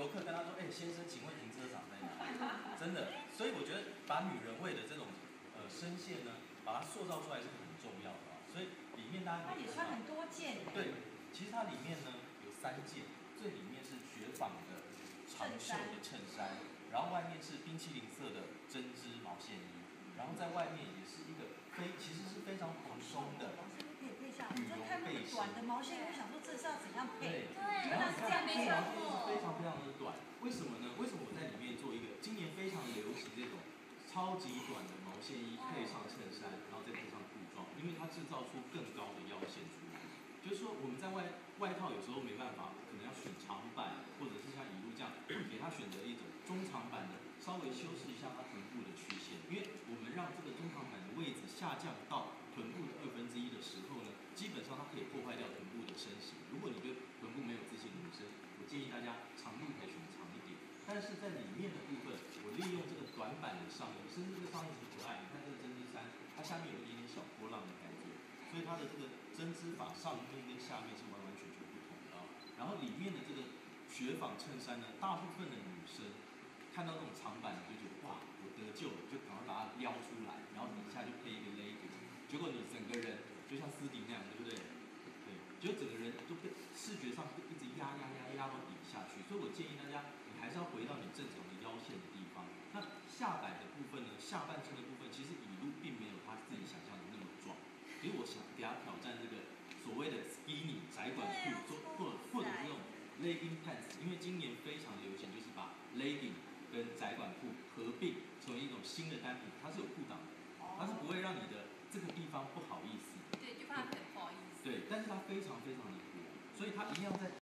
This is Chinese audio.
游客跟他说，先生，请问停车场在哪里？真的，所以我觉得把女人味的这种声线呢，把它塑造出来是很重要的啊。所以里面大家可以看到， 它也穿很多件。 对，其实它里面呢有3件，最里面是雪纺的长袖的衬衫，然后外面是冰淇淋色的针织毛线衣，然后在外面也是一个其实是非常蓬松的可以配上。 羽绒背心。 短的毛线衣，我想说这是要怎样配？ 对， 原来是这样没穿过。 非常非常的短，为什么呢？为什么我在里面做一个今年非常流行这种超级短的毛线衣，配上衬衫，然后再配上裤装，因为它制造出更高的腰线出来。就是说我们在外套有时候没办法，可能要选长版，或者是像以路这样，给他选择一种中长版的，稍微修饰一下它臀部的曲线。因为我们让这个中长版的位置下降到臀部的1/2的时候呢，基本上它可以破坏掉臀部的身形。如果你对臀部没有自信的女生，我建议大家长度可以选长一点。但是在里面的部分，我利用这个短版的上衣，甚至这个上衣很可爱，你看这个针织衫，它下面有一点点小波浪的感觉。所以它的这个针织法上面跟下面是完完全全不同的啊。然后里面的这个雪纺衬衫呢，大部分的女生看到那种长版的就觉得哇，我得救了，就赶快把它撩出来，然后底下就配一个 legging， 结果你整个人就像斯迪那样，对不对？对，就整个人都被视觉上一直压到底下去。所以我建议大家，你还是要回到你正常的腰线的地方。那下摆的部分呢，下半身的部分，其实以路并没有他自己想象的那么壮。所以我想给他挑战这个所谓的 skinny 窄管裤，或者是这种 legging pants， 因为今年非常流行，就是把 legging 跟窄管裤合并成为一种新的单品，它是有裤裆的，它是不会让你的这个地方不好意思。 对，就怕很不好意思。 对，但是它非常非常的薄，所以它一样在